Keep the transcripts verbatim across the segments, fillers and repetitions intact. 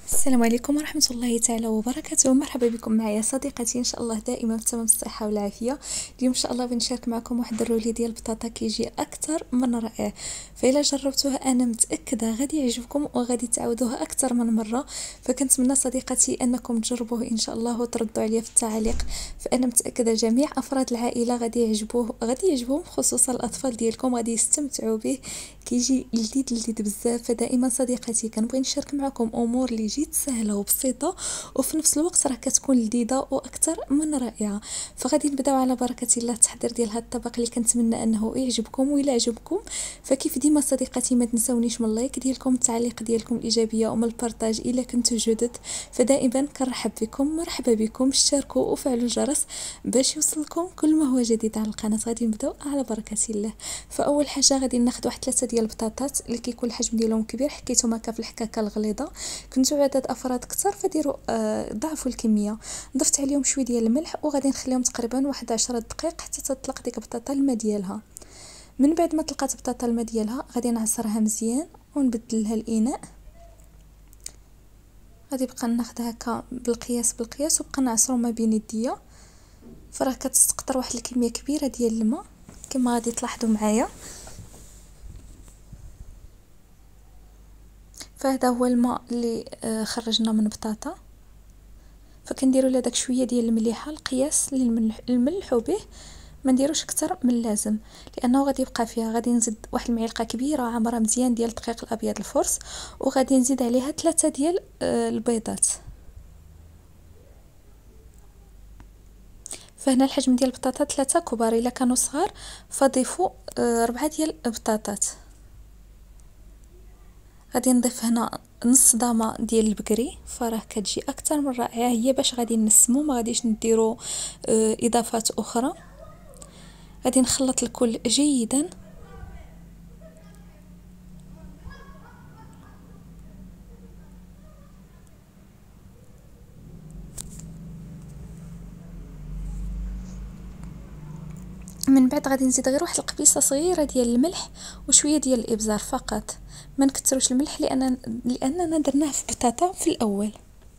السلام عليكم ورحمة الله تعالى وبركاته. مرحبا بكم معايا صديقتي، ان شاء الله دائما في تمام الصحة والعافية. اليوم ان شاء الله بنشارك معكم واحد الرولي ديال البطاطا كيجي اكثر من رائع. فإلا جربتوه انا متأكدة غادي يعجبكم وغادي تعاودوها اكثر من مرة. فكنتمنى صديقتي انكم تجربوه ان شاء الله وتردوا عليا في التعاليق، فانا متأكدة جميع افراد العائلة غادي يعجبوه غادي يعجبهم، خصوصا الاطفال ديالكم غادي يستمتعوا به. كيجي لذيذ لذيذ بزاف. فدائما صديقتي كنبغي نشارك معكم امور اللي جيت سهله وبسيطه وفي نفس الوقت راه كتكون لذيذه واكثر من رائعه. فغادي نبداو على بركه الله التحضير ديال هذا الطبق اللي كنتمنى انه يعجبكم. وإلا عجبكم فكيف ديما صديقاتي ما تنسونيش من اللايك ديالكم، التعليق ديالكم الايجابيه ومن البارطاج الا كنتو جدد. فدائما كنرحب بكم، مرحبا بكم، اشتركوا وفعلوا الجرس باش يوصلكم كل ما هو جديد على القناه. غادي نبداو على بركه الله. فاول حاجه غادي ناخذ واحد ثلاثه ديال البطاطات اللي كيكون الحجم ديالهم كبير، حكيتهم هكا في الحكاكه الغليظه. كنتو عدد افراد كثر فديروا آه ضعفوا الكميه. ضفت عليهم شويه ديال الملح وغادي نخليهم تقريبا واحد عشرة دقائق حتى تطلق ديك البطاطا الماء ديالها. من بعد ما طلقات البطاطا الماء ديالها غادي نعصرها مزيان ونبدل لها الاناء. غادي بقى ناخذ هكا بالقياس بالقياس وبقى نعصرو ما بين يديا. فراه كتستقطر واحد الكميه كبيره ديال الماء كما غادي تلاحظوا معايا. فهذا هو الماء اللي خرجنا من بطاطا. فكنديروا له داك شويه ديال المليحه القياس للملح الملحوا به، ما نديروش اكثر من اللازم لانه غادي يبقى فيها. غادي نزيد واحد المعلقه كبيره عامره مزيان ديال الدقيق الابيض الفرص، وغادي نزيد عليها ثلاثه ديال البيضات. فهنا الحجم ديال البطاطا ثلاثه كبار، الا كانوا صغار فضيفوا ربعه ديال البطاطات. غادي نضيف هنا نص ضامه ديال البقري، فراه كتجي اكثر من رائعه. هي باش غادي نسمو، ما غاديش نديرو اضافات اخرى. غادي نخلط الكل جيدا. من بعد غادي نزيد غير واحد القبيصه صغيره ديال الملح وشويه ديال الابزار فقط. ما نكثروش الملح لان لاننا درناه في البطاطا في الاول.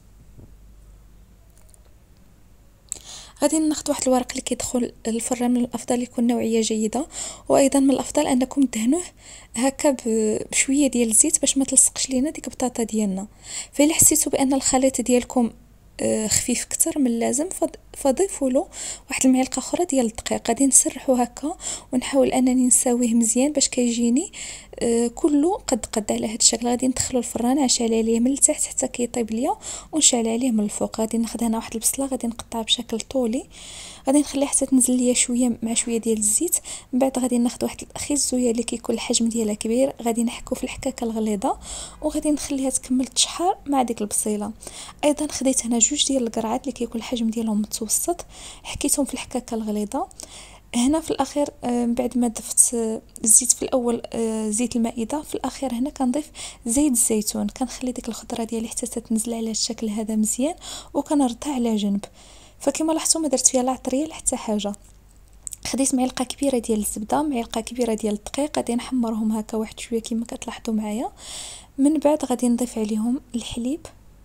غادي ناخذ واحد الورق اللي كيدخل الفران، من الافضل يكون نوعيه جيده، وايضا من الافضل انكم تدهنوه هكا بشويه ديال الزيت باش ما تلصقش لينا ديك البطاطا ديالنا. فإلا حسيتوا بان الخليط ديالكم خفيف اكثر من اللازم فضيفوا له واحد المعلقه اخرى ديال الدقيق. غادي نسرحوا هكا ونحاول انني نساويه مزيان باش كيجيني آه كله قد قد على هذا الشكل. غادي ندخلو الفران عشال عليه من التحت حتى كيطيب ليا ونشعل عليه من الفوق. غادي ناخذ هنا واحد البصله غادي نقطعها بشكل طولي، غادي نخليها حتى تنزل ليا شويه مع شويه ديال الزيت. من بعد غادي ناخذ واحد الخيزويه اللي كيكون الحجم ديالها كبير، غادي نحكو في الحكاكه الغليظه وغادي نخليها تكمل تشحر مع ديك البصيله. ايضا خديت هنا جوج ديال القرعات اللي كيكون الحجم ديالهم متوسط، حكيتهم في الحكاكه الغليظه. هنا في الاخير من بعد ما ضفت الزيت في الاول زيت المائده، في الاخير هنا كنضيف زيت الزيتون. كنخلي ديك الخضره ديالي حتى تنزل على الشكل هذا مزيان وكنردها على جنب. فكما لاحظتوا ما درت فيها لا عطريه لا حتى حاجه. خديت معلقه كبيره ديال الزبده، معلقه كبيره ديال الدقيق، غادي نحمرهم هكا واحد شويه كما كتلاحظوا معايا. من بعد غادي نضيف عليهم الحليب،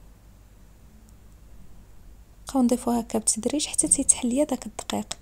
نبقاو نضيفوها هكا بتدريج حتى تيتحليا داك الدقيق.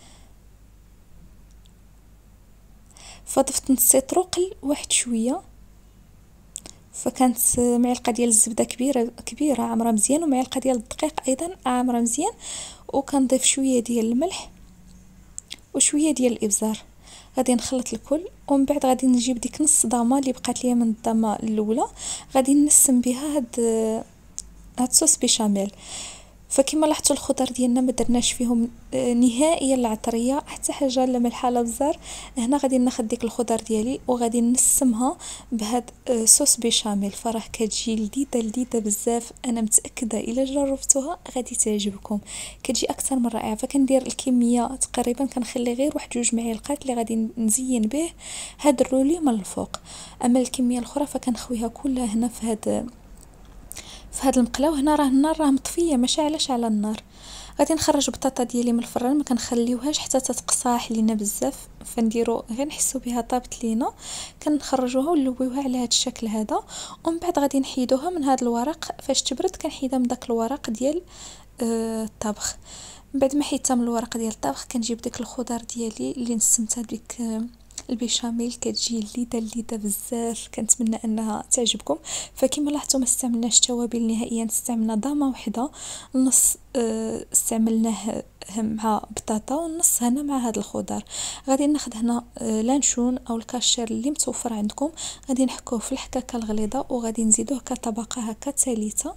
فضفت نص سيتروقل واحد شويه، فكانت معلقه ديال الزبده كبيره كبيره عامره مزيان ومعلقه ديال الدقيق ايضا عامره مزيان. وكنضيف شويه ديال الملح وشويه ديال الابزار. غادي نخلط الكل ومن بعد غادي نجيب ديك نص ضامه اللي بقات ليا من الضامه الاولى، غادي نسم بها هاد هاد صوص بيشاميل. فكما لاحظتوا الخضر ديالنا ما درناش فيهم نهائيا العطريه حتى حاجه لا ملحه لا بزار. هنا غادي ناخذ ديك الخضر ديالي وغادي نسمها بهاد صوص بيشاميل. فراه كتجي لذيذه لذيذه بزاف. انا متاكده الا جربتوها غادي تعجبكم، كتجي اكثر من رائعه. فكندير الكميه تقريبا كنخلي غير واحد جوج معالق اللي غادي نزين به هاد الرولي من الفوق. اما الكميه الاخرى فكنخويها كلها هنا في هاد في هذا المقلاو هنا راه النار راه مطفيه ما شاعلاش على النار. غادي نخرج البطاطا ديالي من الفران، ما كنخليوهاش حتى تتقصاح لينا بزاف، فنديرو غير نحسو بها طابت لينا كنخرجوها ونلويوها على هذا الشكل هذا. ومن بعد غادي نحيدوها من هذا الورق، فاش تبرد كنحيدها من داك الورق ديال آه الطبخ. من بعد ما حيدتها من الورق ديال الطبخ كنجيب داك الخضر ديالي اللي نسمتها ديك آه البيشاميل، كتجي لذيذه لذيذه بزاف، كنتمنى انها تعجبكم. فكما لاحظتوا ما استعملناش توابل نهائيا، استعملنا ضامه وحده، النص آه استعملناه مع بطاطا والنص هنا مع هذا الخضر. غادي ناخذ هنا آه لانشون او الكاشير اللي متوفر عندكم، غادي نحكوه في الحكاكه الغليظه وغادي نزيدوه كطبقه هكا ثالثه.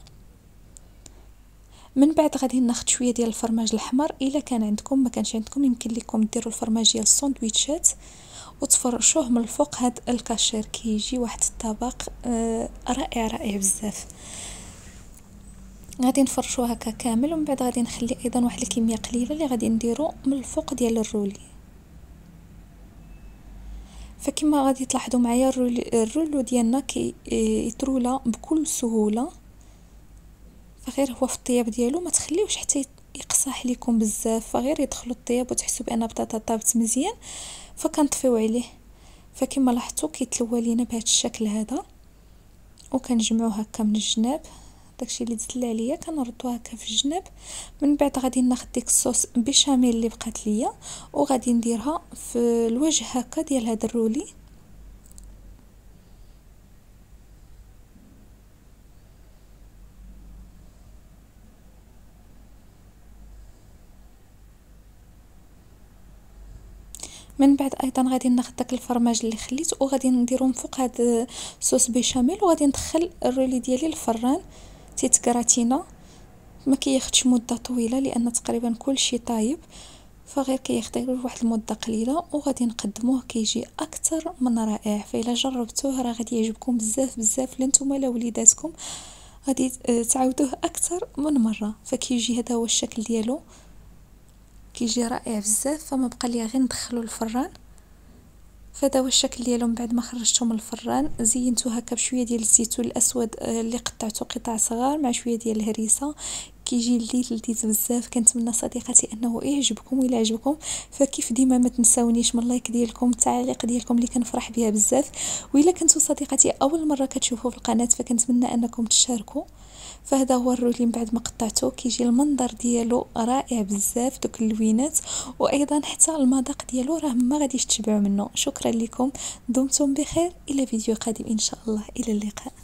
من بعد غادي ناخذ شويه ديال الفرماج الاحمر، الا كان عندكم، ما كانش عندكم يمكن لكم ديروا الفرماج ديال الساندويتشات وتفرشوه من الفوق. هاد الكاشير كيجي واحد الطبق آه رائع رائع بزاف. غادي نفرشوه هكا كامل، ومن بعد غادي نخلي ايضا واحد الكميه قليله اللي غادي نديرو من الفوق ديال الرولي. فكما غادي تلاحظوا معايا الرولو ديالنا كي يطرولا بكل سهوله، فغير هو في الطياب ديالو ما تخليوش حتى يقصاح لكم بزاف، فغير يدخلوا الطياب وتحسوا بان بطاطا طابت مزيان فكنطفيو عليه. فكما لاحظتوا كيتلوى لينا بهذا الشكل هذا، وكنجمعوه هكا من الجناب، داكشي اللي دزل عليا كنردوها هكا في الجناب. من بعد غادي ناخذ ديك الصوص بيشاميل اللي بقات ليا وغادي نديرها في الوجه هكا ديال هذا الرولي. من بعد ايضا غادي ناخذ داك الفرماج اللي خليت وغادي نديرو من فوق هذا صوص بيشاميل، وغادي ندخل الرولي ديالي للفران تيتكراتينا. ما كياخدش مده طويله لان تقريبا كل شيء طايب، فغير كياخذ واحد المده قليله وغادي نقدموه كيجي اكثر من رائع. فإلا جربتوه راه غادي يعجبكم بزاف بزاف، لا نتوما لا وليداتكم غادي تعاودوه اكثر من مره. فكيجي هذا هو الشكل ديالو، كيجي رائع بزاف. فما بقى لي غير ندخلو الفران. فهذا هو الشكل ديالو. من بعد ما خرجته من الفران زينته هكا بشويه ديال الزيتون الاسود اللي قطعته قطع صغار مع شويه ديال الهريسه، كيجي لذيذ لذيذ بزاف. كنتمنى صديقاتي انه يعجبكم، وإلا عجبكم فكيف ديما ما تنساونيش من لايك ديالكم، التعليق ديالكم اللي كنفرح بها بزاف. وإلا كنتو صديقاتي اول مره كتشوفوا في القناه فكنتمنى انكم تشاركوا. فهذا هو الرولي من بعد ما قطعته، كيجي المنظر ديالو رائع بزاف، دوك اللوينات وايضا حتى المذاق ديالو راه ما غاديش تشبعوا منه. شكرا لكم، دمتم بخير، الى فيديو قادم ان شاء الله، الى اللقاء.